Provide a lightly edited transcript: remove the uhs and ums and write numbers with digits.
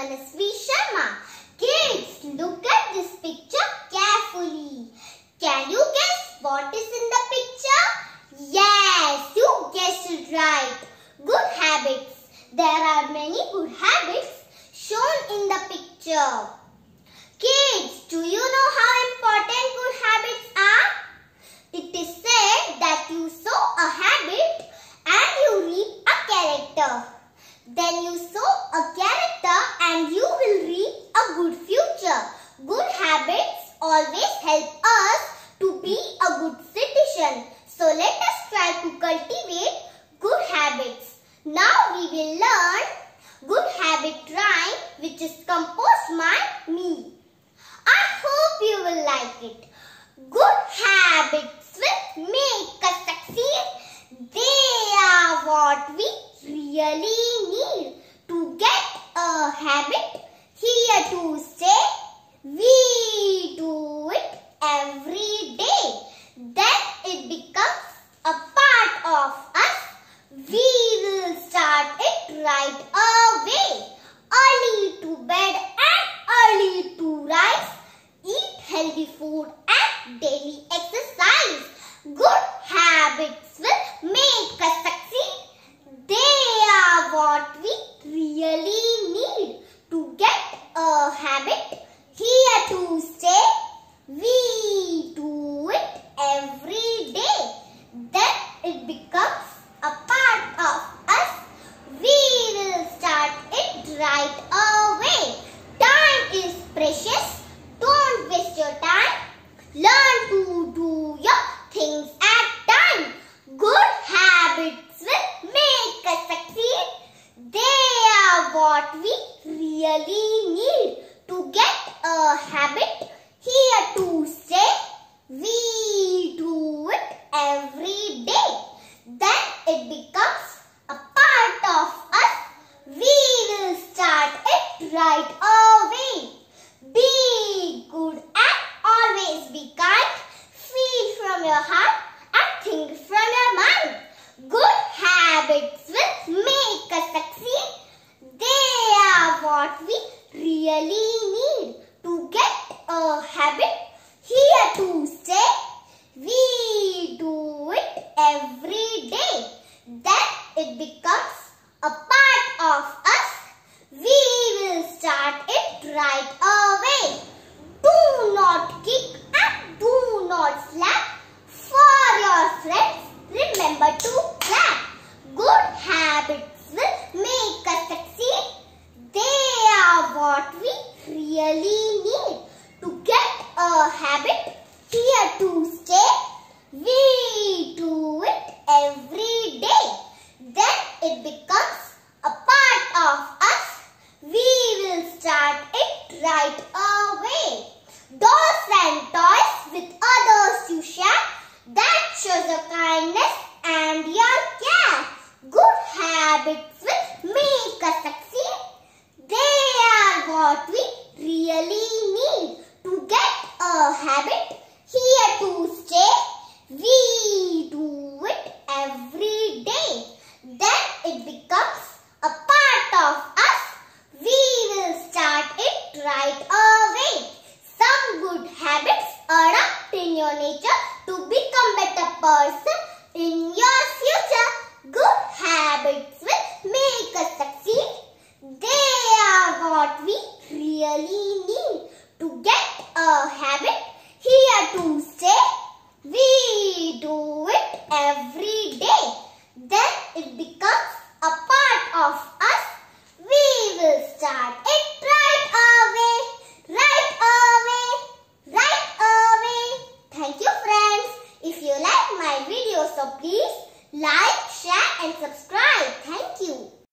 Manasvi Sharma. Kids, look at this picture carefully. Can you guess what is in the picture? Yes, you guessed it right. Good habits. There are many good habits shown in the picture. Kids, do you know how important good habits are? It is said that you sow a habit and you reap a character. Then you sow a character and you will reap a good future. Good habits always help us to be a good citizen. So let us try to cultivate good habits. Now we will learn good habit rhyme which is composed by me. I hope you will like it. Good habits will make us succeed. They are what we really need to get a habit here to stay. We do it every day. Then it becomes a part of us. We will start it right away. Early to bed and early to rise. Eat healthy food and daily exercise. Good habits will make us succeed. They are what we really need to get a habit here to stay. We do it every day. Then it becomes a part of us. We will start it right away. Time is precious. Don't waste your time. Learn to do your things at time. Good habits will make us succeed. They are what we really need to get a habit here to stay. We do it every day. Then it becomes a part of us. We will start it right away. Be good and always be kind. Feel from your heart and think from your mind. Good habits will make us succeed. They are what we really need to get a habit here to stay. We do it every day. Then it becomes a part of us. We will start it right away. Do not kick and do not slap. For your friends, remember to clap. Good habits will make us succeed. They are what we really need to get a habit here to stay. We do it every day. Then it becomes a part of us. We will start it right away. Dolls and toys with others you share. That shows your kindness and your care. Good habits will make us succeed. They are what we really need to get a habit here to